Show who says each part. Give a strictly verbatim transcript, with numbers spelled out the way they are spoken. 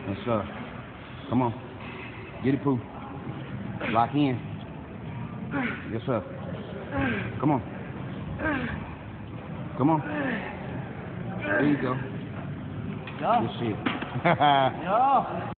Speaker 1: Yes, sir. Come on. Get it, Pooh. Lock in. Yes, sir. Come on. Come on. There you go.
Speaker 2: Yeah.
Speaker 1: Good shit.
Speaker 2: Yeah.